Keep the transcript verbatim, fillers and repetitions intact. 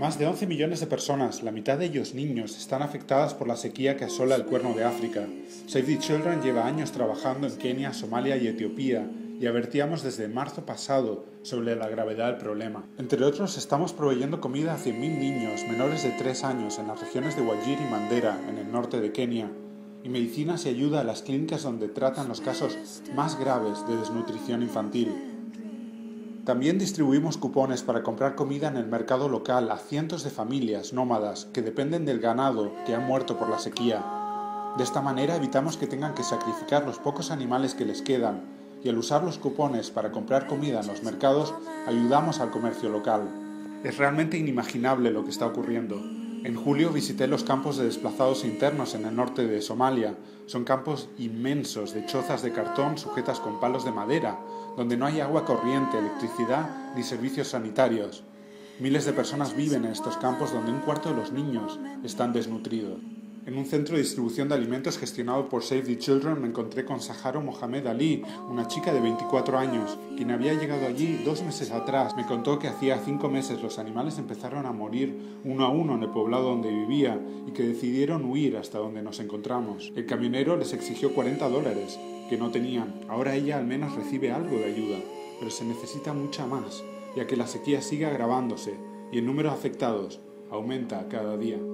Más de once millones de personas, la mitad de ellos niños, están afectadas por la sequía que asola el Cuerno de África. Save the Children lleva años trabajando en Kenia, Somalia y Etiopía y advertíamos desde marzo pasado sobre la gravedad del problema. Entre otros, estamos proveyendo comida a cien mil niños menores de tres años en las regiones de Wajir y Mandera, en el norte de Kenia, y medicinas y ayuda a las clínicas donde tratan los casos más graves de desnutrición infantil. También distribuimos cupones para comprar comida en el mercado local a cientos de familias nómadas que dependen del ganado que han muerto por la sequía. De esta manera evitamos que tengan que sacrificar los pocos animales que les quedan, y al usar los cupones para comprar comida en los mercados ayudamos al comercio local. Es realmente inimaginable lo que está ocurriendo. En julio visité los campos de desplazados internos en el norte de Somalia. Son campos inmensos de chozas de cartón sujetas con palos de madera, donde no hay agua corriente, electricidad ni servicios sanitarios. Miles de personas viven en estos campos donde un cuarto de los niños están desnutridos. En un centro de distribución de alimentos gestionado por Save the Children me encontré con Saharo Mohamed Ali, una chica de veinticuatro años, quien había llegado allí dos meses atrás. Me contó que hacía cinco meses los animales empezaron a morir uno a uno en el poblado donde vivía y que decidieron huir hasta donde nos encontramos. El camionero les exigió cuarenta dólares, que no tenían. Ahora ella al menos recibe algo de ayuda, pero se necesita mucha más, ya que la sequía sigue agravándose y el número de afectados aumenta cada día.